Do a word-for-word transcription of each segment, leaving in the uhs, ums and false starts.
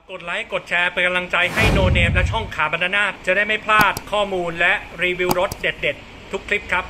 กดไลค์กดแชร์เป็นกำลังใจให้โนเนมและช่องขาบรรณาจะได้ไม่พลาดข้อมูลและรีวิวรถเด็ดๆทุกคลิปครับ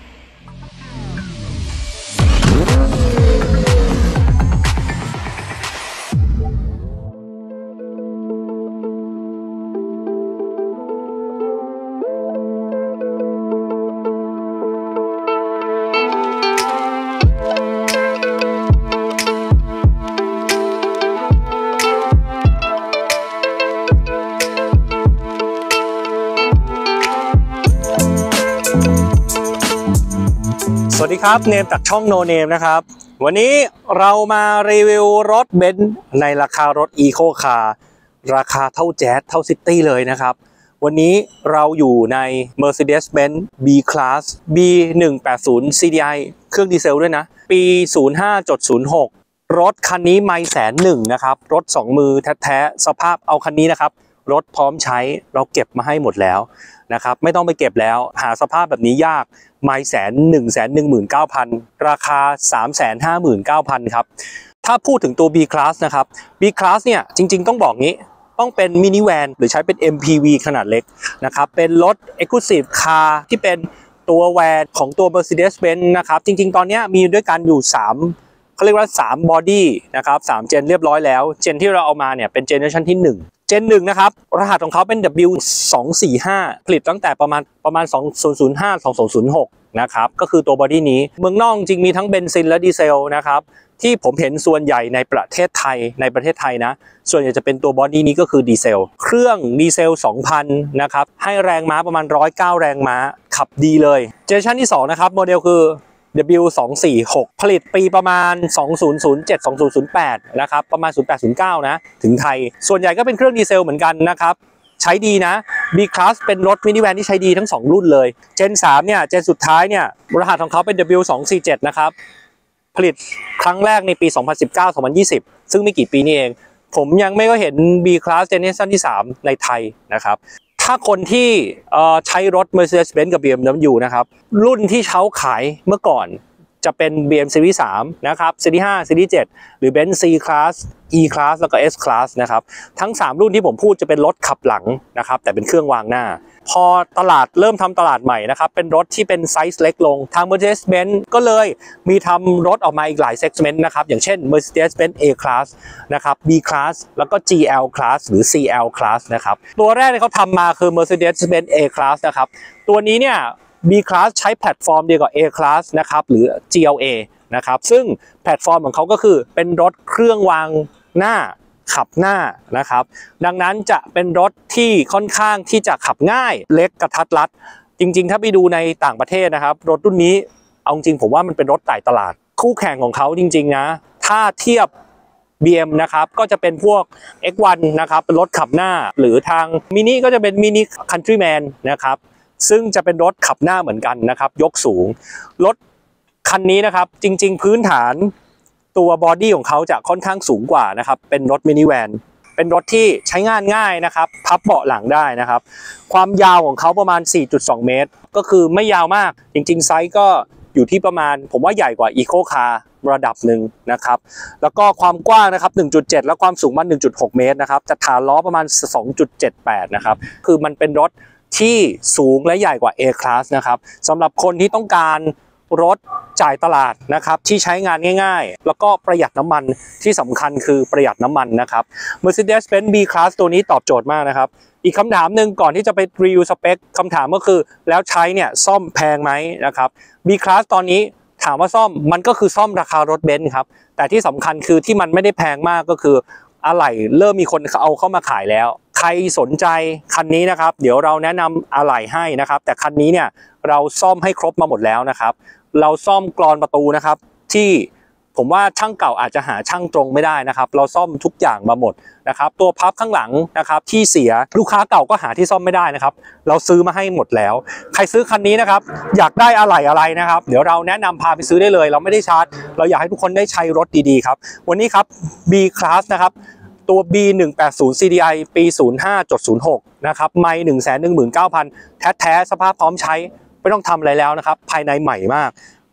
สวัสดีครับเนมจากช่องโนเนมนะครับวันนี้เรามารีวิวรถเบนซ์ในราคารถอีโคคาร์ราคาเท่าแจ๊สเท่าซิตี้เลยนะครับวันนี้เราอยู่ใน Mercedes-Benz B-Class บี หนึ่งแปดศูนย์ ซี ดี ไอ เครื่องดีเซลด้วยนะปี ศูนย์ห้าจุดศูนย์หก รถคันนี้ไม่แสนหนึ่งนะครับรถสองมือแท้ๆสภาพเอาคันนี้นะครับรถพร้อมใช้เราเก็บมาให้หมดแล้วนะครับไม่ต้องไปเก็บแล้วหาสภาพแบบนี้ยากไม่แสนหนึ่งแสนหนึ่งหมื่นเก้าพันราคาสามแสนห้าหมื่นเก้าพันครับถ้าพูดถึงตัว B-Class นะครับ B-Class เนี่ยจริงๆต้องบอกงี้ต้องเป็นมินิแวนหรือใช้เป็น เอ็ม พี วี ขนาดเล็กนะครับเป็นรถ Exclusive Car ที่เป็นตัวแวนของตัว Mercedes-Benz นะครับจริงๆตอนนี้มีด้วยกันอยู่สามเขาเรียกว่าสามบอดี้นะครับสามเจนเรียบร้อยแล้วเจนที่เราเอามาเนี่ยเป็นเจเนอเรชันที่หนึ่งเจนหนึ่งนะครับรหัสของเขาเป็น ดับเบิลยู สองสี่ห้า ผลิตตั้งแต่ประมาณประมาณสองพันห้า สองพันหกนะครับก็คือตัวบอดี้นี้เมืองนอกจริงมีทั้งเบนซินและดีเซลนะครับที่ผมเห็นส่วนใหญ่ในประเทศไทยในประเทศไทยนะส่วนใหญ่จะเป็นตัวบอดี้นี้ก็คือดีเซลเครื่องดีเซล สองพัน นะครับให้แรงม้าประมาณหนึ่งร้อยเก้าแรงม้าขับดีเลยเจเนอเรชันที่สองนะครับโมเดลคือ ดับเบิลยู สองสี่หก ผลิตปีประมาณสองพันเจ็ด สองพันแปดนะครับประมาณศูนย์แปด ศูนย์เก้านะถึงไทยส่วนใหญ่ก็เป็นเครื่องดีเซลเหมือนกันนะครับใช้ดีนะ B-Class เป็นรถมินิแวนที่ใช้ดีทั้งสองรุ่นเลยเจนสามเนี่ยเจนสุดท้ายเนี่ยรหัสของเขาเป็น ดับเบิลยู สองสี่เจ็ด นะครับผลิตครั้งแรกในปี สองพันสิบเก้า สองพันยี่สิบ ซึ่งไม่กี่ปีนี้เองผมยังไม่ก็เห็น B-Class เจเนอเรชันที่สามในไทยนะครับถ้าคนที่ใช้รถ Mercedes-Benz กับ บี เอ็ม ดับเบิลยู นะครับรุ่นที่เขาขายเมื่อก่อนจะเป็น บี เอ็ม Series สามนะครับ Series ห้า Series เจ็ดหรือ Benz C-Class E-Class แล้วก็ S-Class นะครับทั้งสามรุ่นที่ผมพูดจะเป็นรถขับหลังนะครับแต่เป็นเครื่องวางหน้าพอตลาดเริ่มทำตลาดใหม่นะครับเป็นรถที่เป็นไซส์เล็กลงทาง Mercedes-Benz ก็เลยมีทำรถออกมาอีกหลายเซกเมนต์นะครับอย่างเช่น Mercedes-Benz A-Class นะครับ B-Class แล้วก็ จี แอล Class หรือ ซี แอล Class นะครับตัวแรกที่เขาทำมาคือ Mercedes-Benz A-Class นะครับตัวนี้เนี่ยB-Class ใช้แพลตฟอร์มเดียวกับ A-Class นะครับหรือ จี แอล เอ นะครับซึ่งแพลตฟอร์มของเขาก็คือเป็นรถเครื่องวางหน้าขับหน้านะครับดังนั้นจะเป็นรถที่ค่อนข้างที่จะขับง่ายเล็กกระทัดรัดจริงๆถ้าไปดูในต่างประเทศนะครับรถรุ่นนี้เอาจริงผมว่ามันเป็นรถไต่ตลาดคู่แข่งของเขาจริงๆนะถ้าเทียบ บี เอ็ม นะครับก็จะเป็นพวก เอ็กซ์ วัน นะครับเป็นรถขับหน้าหรือทางมินิก็จะเป็นมินิ Countryman นะครับซึ่งจะเป็นรถขับหน้าเหมือนกันนะครับยกสูงรถคันนี้นะครับจริงๆพื้นฐานตัวบอดี้ของเขาจะค่อนข้างสูงกว่านะครับเป็นรถมินิแวนเป็นรถที่ใช้งานง่ายนะครับพับเบาะหลังได้นะครับความยาวของเขาประมาณ สี่จุดสอง เมตรก็คือไม่ยาวมากจริงๆไซส์ก็อยู่ที่ประมาณผมว่าใหญ่กว่าอีโคคาร์ระดับหนึ่งนะครับแล้วก็ความกว้างนะครับ หนึ่งจุดเจ็ด และความสูงมัน หนึ่งจุดหก เมตรนะครับจะฐานล้อประมาณ สองจุดเจ็ดแปด นะครับคือมันเป็นรถที่สูงและใหญ่กว่า A-Class นะครับสำหรับคนที่ต้องการรถจ่ายตลาดนะครับที่ใช้งานง่ายๆแล้วก็ประหยัดน้ำมันที่สำคัญคือประหยัดน้ำมันนะครับ Mercedes-Benz B-Class ตัวนี้ตอบโจทย์มากนะครับอีกคำถามหนึ่งก่อนที่จะไปรีวิวสเปคคำถามก็คือแล้วใช้เนี่ยซ่อมแพงไหมนะครับ B-Class ตอนนี้ถามว่าซ่อมมันก็คือซ่อมราคารถเบนซ์ครับแต่ที่สำคัญคือที่มันไม่ได้แพงมากก็คืออะไหล่เริ่มมีคนเอาเข้ามาขายแล้วใครสนใจคันนี้นะครับเดี๋ยวเราแนะนำอะไหล่ให้นะครับแต่คันนี้เนี่ยเราซ่อมให้ครบมาหมดแล้วนะครับเราซ่อมกรอนประตูนะครับที่ผมว่าช่างเก่าอาจจะหาช่างตรงไม่ได้นะครับเราซ่อมทุกอย่างมาหมดนะครับตัวพับข้างหลังนะครับที่เสียลูกค้าเก่าก็หาที่ซ่อมไม่ได้นะครับเราซื้อมาให้หมดแล้วใครซื้อคันนี้นะครับอยากได้อะไหล่อะไรนะครับเดี๋ยวเราแนะนำพาไปซื้อได้เลยเราไม่ได้ชาร์จเราอยากให้ทุกคนได้ใช้รถดีๆครับวันนี้ครับ B-Class นะครับตัว บี หนึ่งแปดศูนย์ ซี ดี ไอ ปี ศูนย์ห้าจุดศูนย์หก นะครับไม่ หนึ่งแสนหนึ่งหมื่นเก้าพัน แท้ๆสภาพพร้อมใช้ไม่ต้องทำอะไรแล้วนะครับภายในใหม่มาก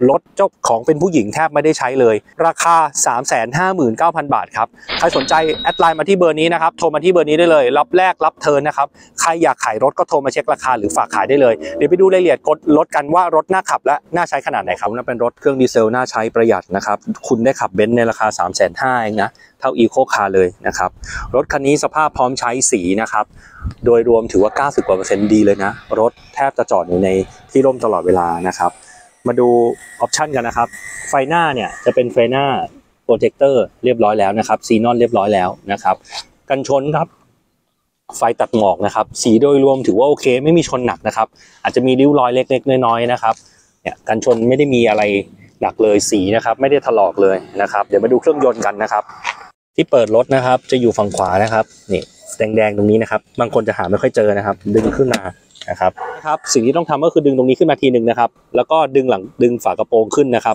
รถเจ้าของเป็นผู้หญิงแทบไม่ได้ใช้เลยราคา สามแสนห้าหมื่นเก้าพัน บาทครับใครสนใจแอดไลน์มาที่เบอร์นี้นะครับโทรมาที่เบอร์นี้ได้เลยรับแรกรับเทิร์นนะครับใครอยากขายรถก็โทรมาเช็คราคาหรือฝากขายได้เลยเดี๋ยวไปดูรายละเอียดกดรถกันว่ารถน่าขับและน่าใช้ขนาดไหนครับนั่นเป็นรถเครื่องดีเซลน่าใช้ประหยัดนะครับคุณได้ขับเบนซ์ในราคา สามแสนห้าหมื่น เองนะเท่าอีโคคาร์เลยนะครับรถคันนี้สภาพพร้อมใช้สีนะครับโดยรวมถือว่า เก้าสิบ กว่าเปอร์เซ็นต์ดีเลยนะรถแทบจะจอดอยู่ในที่ร่มตลอดเวลานะครับมาดูออปชันกันนะครับไฟหน้าเนี่ยจะเป็นไฟหน้าโปรเจคเตอร์เรียบร้อยแล้วนะครับซีนอนเรียบร้อยแล้วนะครับกันชนครับไฟตัดหมอกนะครับสีโดยรวมถือว่าโอเคไม่มีชนหนักนะครับอาจจะมีริ้วรอยเล็กๆน้อยๆนะครับเนี่ยกันชนไม่ได้มีอะไรหนักเลยสีนะครับไม่ได้ถลอกเลยนะครับเดี๋ยวมาดูเครื่องยนต์กันนะครับที่เปิดรถนะครับจะอยู่ฝั่งขวานะครับนี่แดงๆตรงนี้นะครับบางคนจะหาไม่ค่อยเจอนะครับดึงขึ้นมานะครับนะครับสิ่งที่ต้องทำก็คือดึงตรงนี้ขึ้นมาทีหนึ่งนะครับแล้วก็ดึงหลังดึงฝากระโปรงขึ้นนะครับ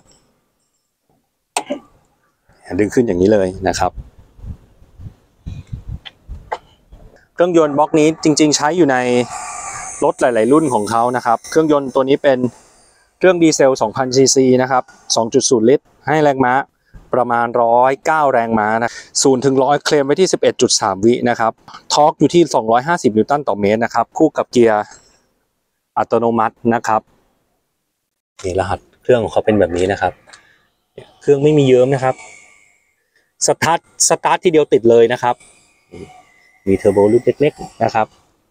ดึงขึ้นอย่างนี้เลยนะครับเครื่องยนต์บล็อกนี้จริงๆใช้อยู่ในรถหลายๆรุ่นของเขานะครับเครื่องยนต์ตัวนี้เป็นเครื่องดีเซล สองพัน ซี ซี นะครับ สองจุดศูนย์ ลิตรให้แรงม้าประมาณหนึ่งร้อยเก้าแรงม้านะศูนย์ถึงหนึ่งร้อยเคลมไว้ที่ สิบเอ็ดจุดสาม วินะครับทอร์กอยู่ที่สองร้อยห้าสิบนิวตันต่อเมตรนะครับคู่กับเกียร์อัตโนมัตินะครับนี่รหัสเครื่องของเขาเป็นแบบนี้นะครับเครื่องไม่มีเยิ้มนะครับสตาร์ทสตาร์ททีเดียวติดเลยนะครับมีเทอร์โบลูกเล็กๆนะครับ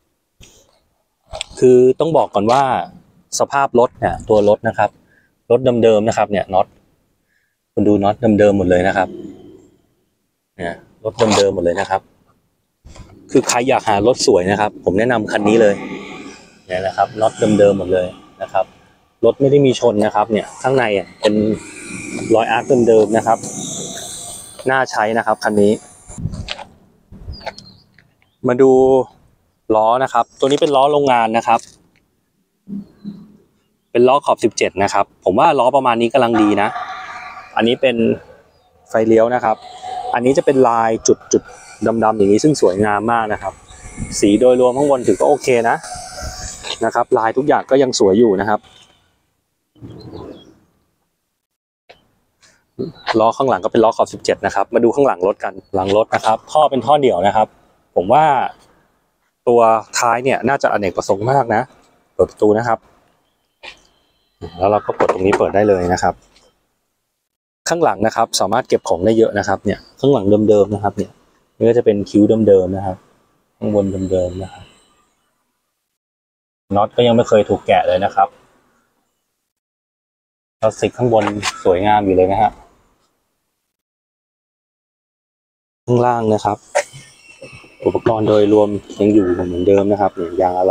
คือต้องบอกก่อนว่าสภาพรถเนี่ยตัวรถนะครับรถเดิมๆนะครับเนี่ยน็อตคุณดูน็อตเดิมๆหมดเลยนะครับเนี่ยรถเดิมๆหมดเลยนะครับคือใครอยากหารถสวยนะครับผมแนะนำคันนี้เลยเนี่ยนะครับน็อตเดิมๆหมดเลยนะครับรถไม่ได้มีชนนะครับเนี่ยข้างในอ่ะเป็นรอยอาร์คเดิมๆนะครับน่าใช้นะครับคันนี้มาดูล้อนะครับตัวนี้เป็นล้อโรงงานนะครับเป็นล้อขอบสิบเจ็ดนะครับผมว่าล้อประมาณนี้กำลังดีนะอันนี้เป็นไฟเลี้ยวนะครับอันนี้จะเป็นลายจุดจุดดำๆอย่างนี้ซึ่งสวยงามมากนะครับสีโดยรวมข้างบนถือก็โอเคนะนะครับลายทุกอย่างก็ยังสวยอยู่นะครับล้อข้างหลังก็เป็นล้อขอบสิบเจ็ดนะครับมาดูข้างหลังรถกันหลังรถนะครับท่อเป็นท่อเดี่ยวนะครับผมว่าตัวท้ายเนี่ยน่าจะอเนกประสงค์มากนะเปิดประตูนะครับแล้วเราก็กดตรงนี้เปิดได้เลยนะครับข้างหลังนะครับสามารถเก็บของได้เยอะนะครับเนี่ยข้างหลังเดิมๆนะครับเนี่ยนี่ก็จะเป็นคิ้วเดิมๆนะครับข้างบนเดิมๆนะครับน็อตก็ยังไม่เคยถูกแกะเลยนะครับพลาสติกข้างบนสวยงามอยู่เลยนะฮะข้างล่างนะครับอุปกรณ์โดยรวมยังอยู่เหมือนเดิมนะครับเนี่ยยางอะไร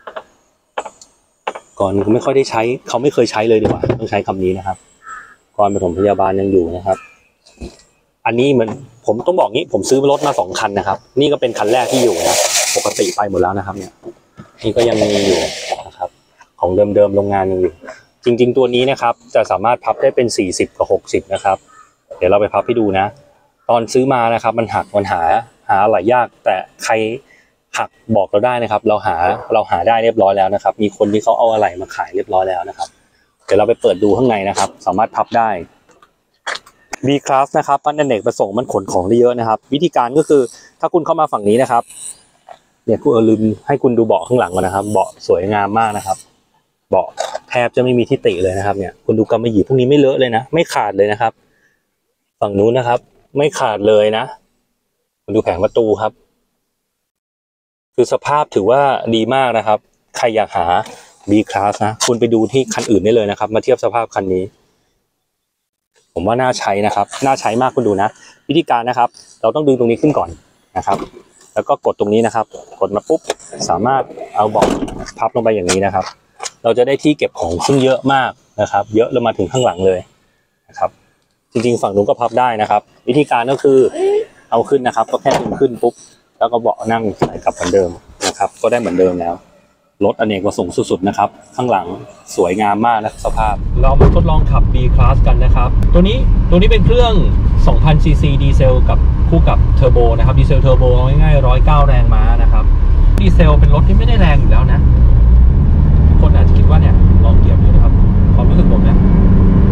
ก่อนไม่ค่อยได้ใช้เขาไม่เคยใช้เลยดีกว่าต้องใช้คำนี้นะครับก่อนปฐมพยาบาลยังอยู่นะครับอันนี้มันผมต้องบอกงี้ผมซื้อรถมาสองคันนะครับนี่ก็เป็นคันแรกที่อยู่นะปกติไปหมดแล้วนะครับเนี่ยนี่ก็ยังมีอยู่นะครับของเดิมๆโรงงานยังอยู่จริงๆตัวนี้นะครับจะสามารถพับได้เป็นสี่สิบกับหกสิบนะครับเดี๋ยวเราไปพับให้ดูนะตอนซื้อมานะครับมันหักมันหาหาอะไรยากแต่ใครหักบอกเราได้นะครับเราหาเราหาได้เรียบร้อยแล้วนะครับมีคนที่เขาเอาอะไรมาขายเรียบร้อยแล้วนะครับเดี๋ยวเราไปเปิดดูข้างในนะครับสามารถพับได้ B-Class นะครับมันอเนกประสงค์มันขนของได้เยอะนะครับวิธีการก็คือถ้าคุณเข้ามาฝั่งนี้นะครับเนี่ยกูลืมให้คุณดูเบาะข้างหลังก่อนนะครับเบาะสวยงามมากนะครับเบาะแทบจะไม่มีที่ติเลยนะครับเนี่ยคุณดูกำมะหยี่พวกนี้ไม่เลอะเลยนะไม่ขาดเลยนะครับฝั่งนู้นนะครับไม่ขาดเลยนะคุณดูแผงประตูครับคือสภาพถือว่าดีมากนะครับใครอยากหา B-Class นะคุณไปดูที่คันอื่นได้เลยนะครับมาเทียบสภาพคันนี้ผมว่าน่าใช้นะครับน่าใช้มากคุณดูนะวิธีการนะครับเราต้องดึงตรงนี้ขึ้นก่อนนะครับแล้วก็กดตรงนี้นะครับกดมาปุ๊บสามารถเอาเบาะพับลงไปอย่างนี้นะครับเราจะได้ที่เก็บของซึ่งเยอะมากนะครับเยอะลงมาถึงข้างหลังเลยนะครับจริงๆฝั่งนู้นก็พับได้นะครับวิธีการก็คือเอาขึ้นนะครับก็แค่ดึงขึ้นปุ๊บแล้วก็เบาะนั่งใส่กลับเหมือนเดิมนะครับก็ได้เหมือนเดิมแล้วรถอเนกประสงค์สุดๆนะครับข้างหลังสวยงามมากนะสภาพเรามาทดลองขับ B-Class กันนะครับตัวนี้ตัวนี้เป็นเครื่อง สองพัน ซี ซี ดีเซลกับคู่กับเทอร์โบนะครับดีเซลเทอร์โบง่ายๆหนึ่งร้อยเก้าแรงม้านะครับดีเซลเป็นรถที่ไม่ได้แรงอยู่แล้วนะคนอาจจะคิดว่าเนี่ยลองเหยียบดูนะครับความรู้สึกผมเนี่ย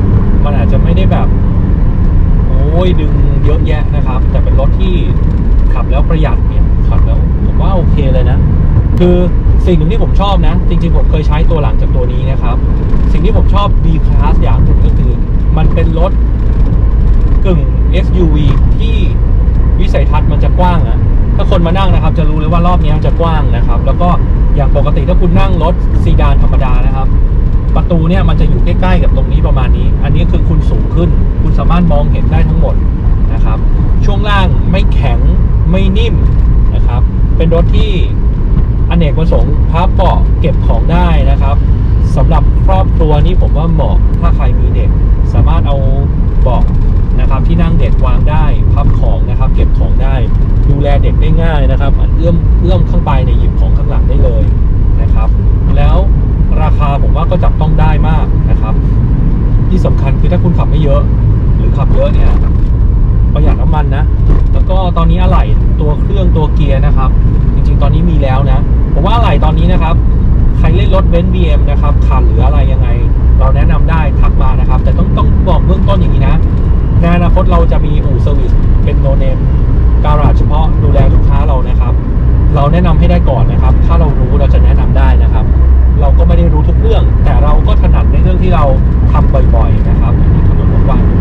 มันอาจจะไม่ได้แบบโอ้ยดึงเยอะแยะนะครับแต่เป็นรถที่ขับแล้วประหยัดเนี่ยขับแล้วผมว่าโอเคเลยนะคือสิ่งหนึ่งที่ผมชอบนะจริงๆผมเคยใช้ตัวหลังจากตัวนี้นะครับสิ่งที่ผมชอบ B-Class อย่างหนึ่งก็คือมันเป็นรถกึ่ง เอส ยู วี ที่วิสัยทัศน์มันจะกว้างอะถ้าคนมานั่งนะครับจะรู้เลยว่ารอบนี้จะกว้างนะครับแล้วก็อย่างปกติถ้าคุณนั่งรถซีดานธรรมดานะครับประตูเนี่ยมันจะอยู่ใกล้ๆกับตรงนี้ประมาณนี้อันนี้คือคุณสูงขึ้นคุณสามารถมองเห็นได้ทั้งหมดนะครับช่วงล่างไม่แข็งไม่นิ่มนะครับเป็นรถที่อเนกประสงค์พับเบาะเก็บของได้นะครับสำหรับครอบครัวนี่ผมว่าเหมาะถ้าใครมีเด็กสามารถเอาเบาะนะครับที่นั่งเด็กวางได้พับของนะครับเก็บของได้ดูแลเด็กได้ง่ายนะครับเอื้อมเอื้อมข้างไปในหยิบของข้างหลังได้เลยนะครับแล้วราคาผมว่าก็จับต้องได้มากนะครับที่สำคัญคือถ้าคุณขับไม่เยอะหรือขับเยอะเนี่ยประหยัดน้ำมันนะแล้วก็ตอนนี้อะไหล่ตัวเครื่องตัวเกียร์นะครับจริงๆตอนนี้มีแล้วนะผมว่าอะไหล่ตอนนี้นะครับใครเล่นรถเบนซ์ บี เอ็ม นะครับขาดหรืออะไรยังไงเราแนะนำได้ทักมานะครับแต่ต้องต้องบอกเบื้องต้นอย่างนี้นะในอนาคตเราจะมีอู่เซอร์วิสเป็นโนเนมการาจเฉพาะดูแลลูกค้าเรานะครับเราแนะนำให้ได้ก่อนนะครับถ้าเรารู้เราจะแนะนำได้นะครับเราก็ไม่ได้รู้ทุกเรื่องแต่เราก็ถนัดในเรื่องที่เราทำบ่อยๆนะครับถนนกว้าง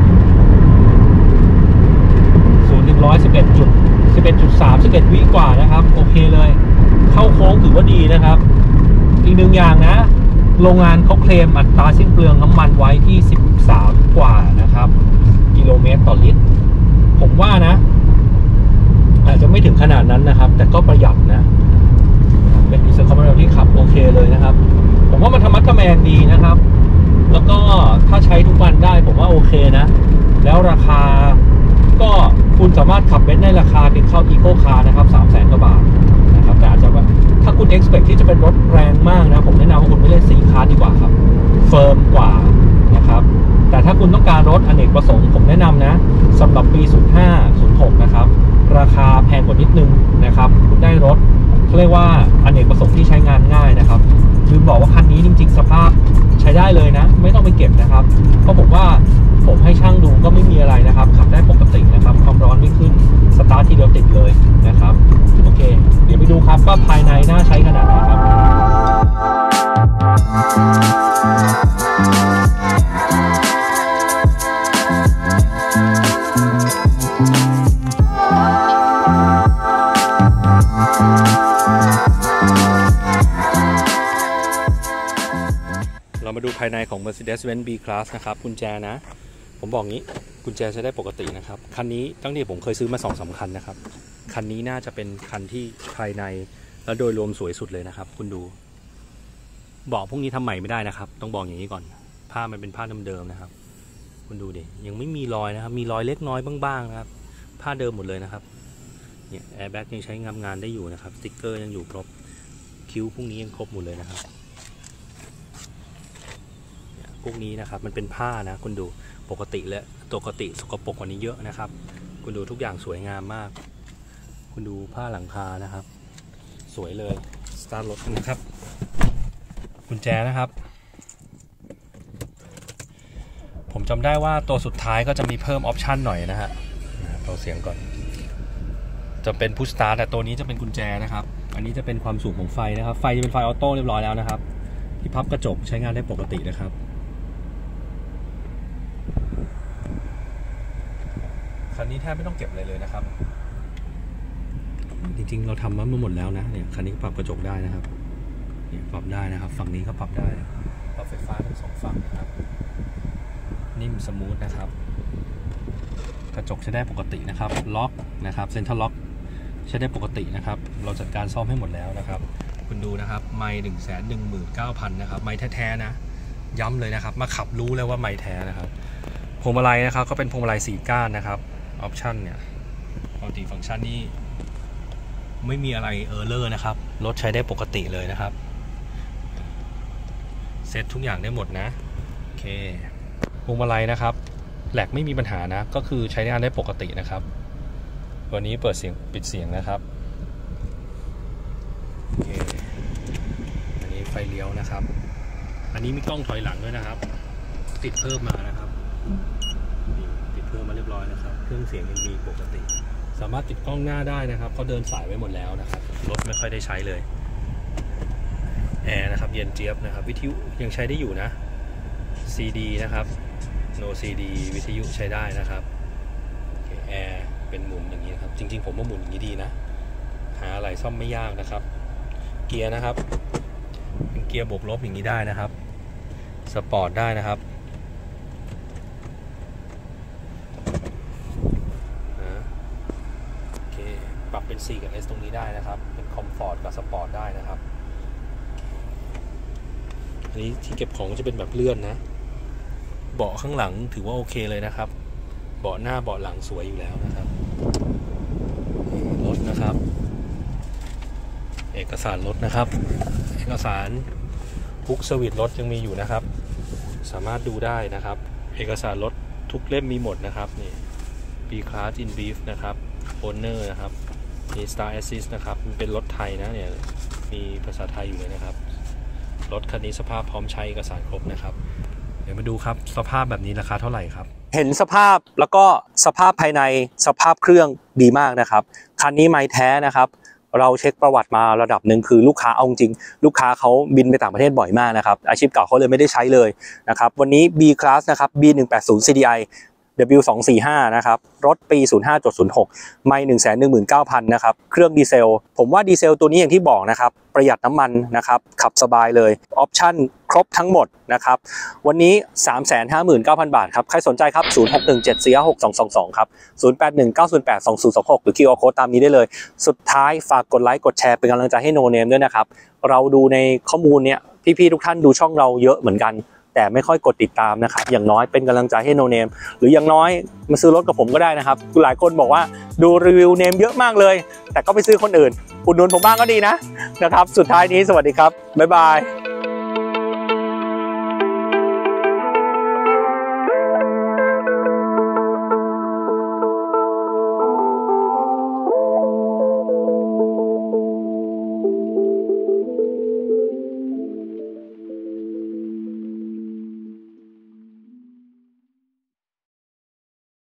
ศูนย์ถึงร้อยสิบเอ็ดจุดสิบเอ็ดจุดสามสิบเอ็ดวิกว่านะครับโอเคเลยเข้าโค้งถือว่าดีนะครับอีกหนึ่งอย่างนะโรงงานเขาเคลมอัตราสิ้นเปลืองน้ำมันไว้ที่สิบสามกว่านะครับกิโลเมตรต่อลิตรผมว่านะอาจจะไม่ถึงขนาดนั้นนะครับแต่ก็ประหยัดนะเป็นดีเซลคอมเมอร์ที่ขับโอเคเลยนะครับผมว่ามันธรรมะทะแมงดีนะครับแล้วก็ถ้าใช้ทุกวันได้ผมว่าโอเคนะแล้วราคาก็คุณสามารถขับเบนซ์ได้ราคาเป็นเข้าอีโคคาร์นะครับสามแสนกว่าบาทนะครับแต่อาจจะว่าถ้าคุณ expect ที่จะเป็นรถแรงมากนะผมแนะนำว่าคุณไปเล่นซีคาร์ดีกว่าครับเฟิร์มกว่านะครับแต่ถ้าคุณต้องการรถอเนกประสงค์ผมแนะนำนะสำหรับปีศูนย์ห้า ศูนย์หกนะครับราคาแพงกว่านิดนึงนะครับคุณได้รถเขาเรียกว่าอเนกประสงค์ที่ใช้งานง่ายนะครับลืมบอกว่าคันนี้จริงๆสภาพใช้ได้เลยนะไม่ต้องไปเก็บนะครับเพราะผมว่าผมให้ช่างดูก็ไม่มีอะไรนะครับขับได้ปกตินะครับความร้อนไม่ขึ้นสตาร์ททีเดียวติดเลยนะครับโอเคเดี๋ยวไปดูครับว่าภายในน่าใช้ขนาดไหนครับเรามาดูภายในของ Mercedes-Benz B-Class นะครับกุญแจนะผมบอกงี้กุญแจใช้ได้ปกตินะครับคันนี้ตั้งที่ผมเคยซื้อมา สองสาม คันนะครับคันนี้น่าจะเป็นคันที่ภายในและโดยรวมสวยสุดเลยนะครับคุณดูเบาะพวกนี้ทำใหม่ไม่ได้นะครับต้องบอกอย่างนี้ก่อนผ้ามันเป็นผ้าเดิมๆนะครับคุณดูดิยังไม่มีรอยนะครับมีรอยเล็กน้อยบ้างๆนะครับผ้าเดิมหมดเลยนะครับเนี่ยแอร์แบ็กยังใช้งานงานได้อยู่นะครับสติ๊กเกอร์ยังอยู่ครบคิ้วพวกนี้ยังครบหมดเลยนะครับพวกนี้นะครับมันเป็นผ้านะคุณดูปกติและปกติสกปรกกว่านี้เยอะนะครับคุณดูทุกอย่างสวยงามมากคุณดูผ้าหลังคานะครับสวยเลยสตาร์ทรถนะครับกุญแจนะครับผมจำได้ว่าตัวสุดท้ายก็จะมีเพิ่มออปชันหน่อยนะฮะเราเสียงก่อนจะเป็นพุชสตาร์ทแต่ตัวนี้จะเป็นกุญแจนะครับอันนี้จะเป็นความสูงของไฟนะครับไฟจะเป็นไฟออโต้เรียบร้อยแล้วนะครับที่พับกระจกใช้งานได้ปกตินะครับคันนี้แทบไม่ต้องเก็บอะไรเลยนะครับจริงๆเราทำมาหมดแล้วนะเนี่ยคันนี้ปรับกระจกได้นะครับเนี่ยปรับได้นะครับฝั่งนี้ก็ปรับได้ปรับไฟฟ้าทั้งสองฝั่งนะครับนิ่มสมูทนะครับกระจกใช้ได้ปกตินะครับล็อกนะครับเซ็นทรัลล็อกใช้ได้ปกตินะครับเราจัดการซ่อมให้หมดแล้วนะครับคุณดูนะครับไมล์หนึ่งแสนหนึ่งหมื่นเก้าพันนะครับไมล์แท้ๆนะย้ำเลยนะครับมาขับรู้เลยว่าไมล์แท้นะครับพวงมาลัยนะครับก็เป็นพวงมาลัยสี่ก้านนะครับออปชั่นเนี่ยปกติฟังก์ชันนี้ไม่มีอะไรเออร์เลอร์นะครับรถใช้ได้ปกติเลยนะครับเซ็ตทุกอย่างได้หมดนะโอเคพวงมาลัยนะครับแหลกไม่มีปัญหานะก็คือใช้งานได้ปกตินะครับวันนี้เปิดเสียงปิดเสียงนะครับโอเคอันนี้ไฟเลี้ยวนะครับอันนี้มีกล้องถอยหลังด้วยนะครับติดเพิ่มมานะครับติดเพิ่มมาเรียบร้อยนะครับเครื่องเสียงยังมีปกติสามารถติดกล้องหน้าได้นะครับเขาเดินสายไว้หมดแล้วนะครับรถไม่ค่อยได้ใช้เลยแอร์นะครับเย็นเจี๊ยบนะครับวิทยุยังใช้ได้อยู่นะ ซี ดี นะครับ โน ซี ดี วิทยุใช้ได้นะครับแอร์เป็นหมุนอย่างนี้ครับจริงๆผมว่าหมุนอย่างนี้ดีนะหาอะไรซ่อมไม่ยากนะครับเกียร์นะครับเป็นเกียร์บวกลบอย่างนี้ได้นะครับสปอร์ตได้นะครับโอเคปรับเป็น C กับ S ตรงนี้ได้นะครับเป็นคอมฟอร์ตกับสปอร์ตได้นะครับอันนี้ที่เก็บของจะเป็นแบบเลื่อนนะเบาะข้างหลังถือว่าโอเคเลยนะครับเบาะหน้าเบาะหลังสวยอยู่แล้วนะครับรถนะครับเอกสารรถนะครับเอกสารบุ๊กเซอร์วิสรถยังมีอยู่นะครับสามารถดูได้นะครับเอกสารรถทุกเล่มมีหมดนะครับนี่ B Class in Brief นะครับ Owner นะครับมี Star Assist นะครับมันเป็นรถไทยนะเนี่ยมีภาษาไทยอยู่เลยนะครับรถคันนี้สภาพพร้อมใช้เอกสารครบนะครับเดี๋ยวมาดูครับสภาพแบบนี้ราคาเท่าไหร่ครับเห็นสภาพแล้วก็สภาพภายในสภาพเครื่องดีมากนะครับคันนี้ไม้แท้นะครับเราเช็คประวัติมาระดับหนึ่งคือลูกค้าเอาจริงลูกค้าเขาบินไปต่างประเทศบ่อยมากนะครับอาชีพเก่าเขาเลยไม่ได้ใช้เลยนะครับวันนี้ B Class นะครับ บี หนึ่งแปดศูนย์ ซี ดี ไอ ดับเบิลยู สองสี่ห้า นะครับรถปี ศูนย์ห้าจุดศูนย์หก ไมล์ หนึ่งแสนหนึ่งหมื่นเก้าพัน นะครับเครื่องดีเซลผมว่าดีเซลตัวนี้อย่างที่บอกนะครับประหยัดน้ำมันนะครับขับสบายเลยออปชั่นครบทั้งหมดนะครับวันนี้ สามแสนห้าหมื่นเก้าพัน บาทครับใครสนใจครับศูนย์ หก หนึ่ง เจ็ด สี่ ห้า หก สอง สอง สองครับศูนย์ แปด หนึ่ง เก้า ศูนย์ แปด สอง ศูนย์ สอง หกหรือ คิว อาร์ Code ตามนี้ได้เลยสุดท้ายฝากกดไลค์กดแชร์เป็นกำลังใจให้โนเนมด้วยนะครับเราดูในข้อมูลเนี้ยพี่ๆทุกท่านดูช่องเราเยอะเหมือนกันแต่ไม่ค่อยกดติดตามนะครับอย่างน้อยเป็นกำลังใจให้โนเนมหรืออย่างน้อยมาซื้อรถกับผมก็ได้นะครับหลายคนบอกว่าดูรีวิวเนมเยอะมากเลยแต่ก็ไปซื้อคนอื่นอุดหนุนผมบ้างก็ดีนะนะครับสุดท้ายนี้สวัสดีครับบ๊ายบาย